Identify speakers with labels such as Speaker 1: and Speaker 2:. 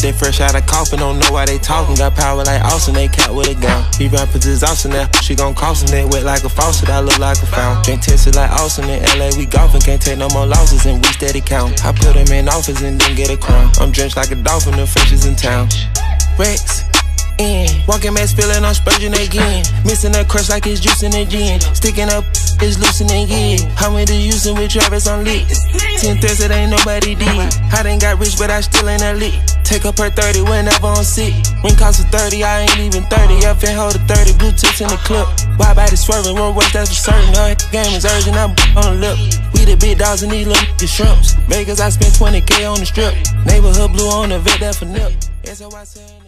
Speaker 1: Shit fresh out of coffin, don't know why they talking. Got power like Austin, they cat with a gun. These rappers is awesome now, she gon' cost them. It wet like a faucet, I look like a fountain. Drink tested like Austin in LA, we golfing. Can't take no more losses and we steady count. I put him in office and then get a crown. I'm drenched like a dolphin, the fishes in town. Rex, in. Walking mad spilling on Spurgeon again. Missing that crush like it's juicing the gin. Sticking up, it's loosening again. I went to Houston with Travis on lit. 10 threats that ain't nobody did. I done got rich, but I still ain't elite. Take up her 30 whenever I'm sick. Ring cost of 30, I ain't even 30. Up and hold a 30, blue tips in the clip. Why body swerving, one work, that's for certain. Game is urgent, I'm on the lip. We the big dogs and these little shrimps. Vegas, I spent 20K on the strip. Neighborhood blue on the vet, that for nip.